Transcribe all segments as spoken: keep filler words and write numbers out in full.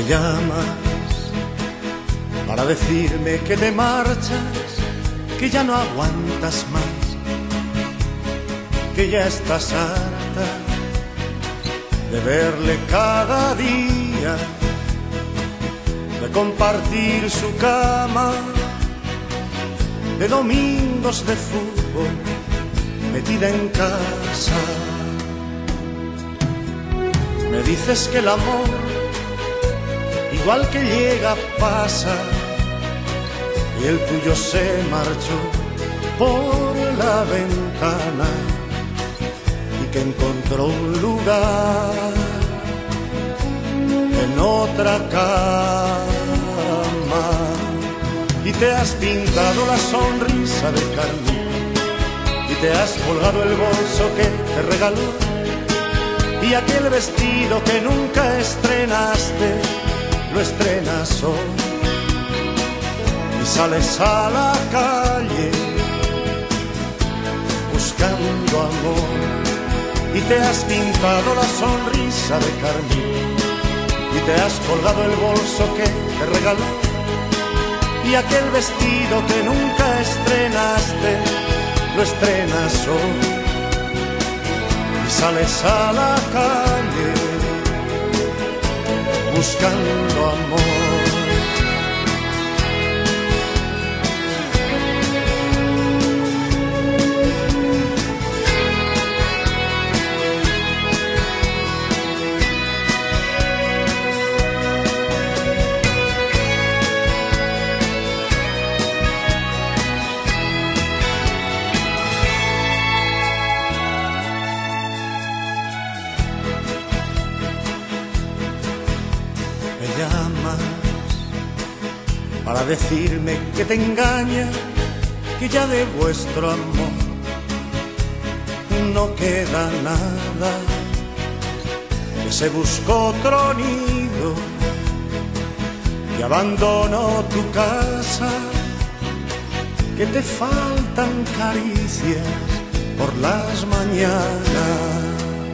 Me llamas para decirme que te marchas, que ya no aguantas más, que ya estás harta de verle cada día, de compartir su cama, de domingos de fútbol metida en casa. Me dices que el amor, igual que llega, pasa, y el tuyo se marchó por la ventana y que encontró un lugar en otra cama. Y te has pintado la sonrisa de carmín y te has colgado el bolso que te regaló y aquel vestido que nunca estrenaste lo estrenas hoy. Y sales a la calle buscando amor y te has pintado la sonrisa de carmín y te has colgado el bolso que te regaló y aquel vestido que nunca estrenaste lo estrenas hoy. Y sales a la calle buscando amor. Me llamas para decirme que te engaña, que ya de vuestro amor no queda nada, que se buscó otro nido, que abandonó tu casa, que te faltan caricias por las mañanas.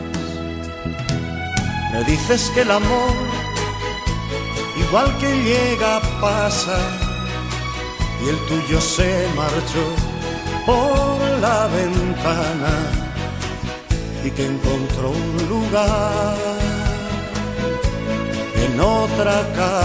Me dices que el amor, igual que llega, pasa, y el tuyo se marchó por la ventana y que encontró un lugar en otra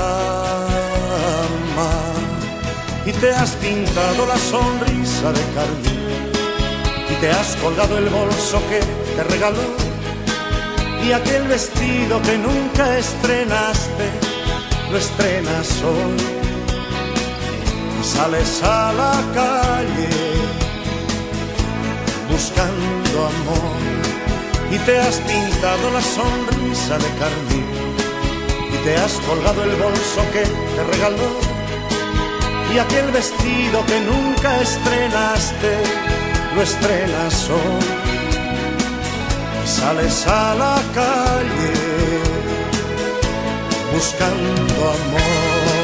cama. Y te has pintado la sonrisa de carmín y te has colgado el bolso que te regaló y aquel vestido que nunca estrenaste lo estrenas hoy. Y sales a la calle buscando amor y te has pintado la sonrisa de carmín y te has colgado el bolso que te regaló y aquel vestido que nunca estrenaste lo estrenas hoy. Y sales a la calle buscando amor.